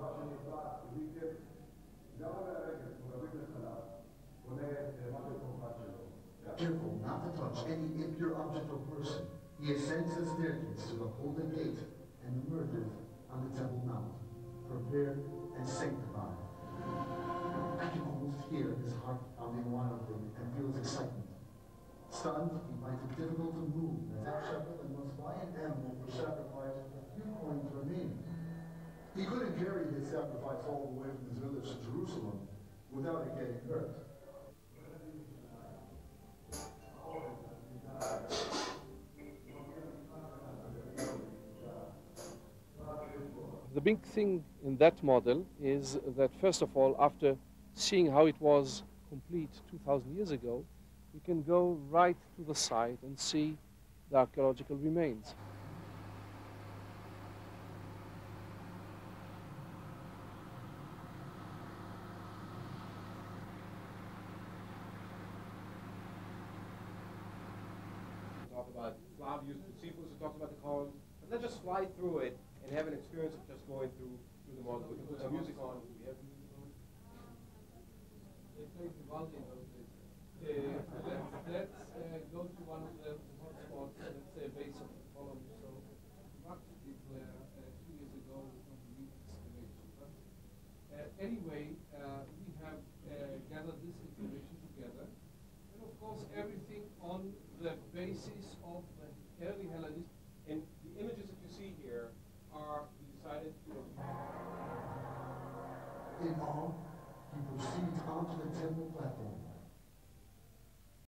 Careful not to touch any impure object or person. He ascends the staircase to the holy gate and emerges on the Temple Mount, prepared and sanctified. I can almost hear his heart pounding wildly and feels excitement. Stunned, he finds it difficult to move as that shepherd and must buy an animal for sacrifice with a few coins remaining. He couldn't carry his sacrifice all the way from his village to Jerusalem without it getting hurt. The big thing in that model is that, first of all, after seeing how it was complete 2,000 years ago, you can go right to the site and see the archaeological remains. Talk about Flavius Josephus, who talks about the columns, but let's just fly through it and have an experience of just going through the model. We can put some music on. We have music on. They played Vivaldi in those days. Let's go to one of the hotspots, let's say a base of the column. So Max did 2 years ago with some unique excavation. But anyway, we have gathered this information together. And of course, everything on the basis of the early Hellenistic. And the images that you see here are decided to. In awe, he proceeds onto the temple platform.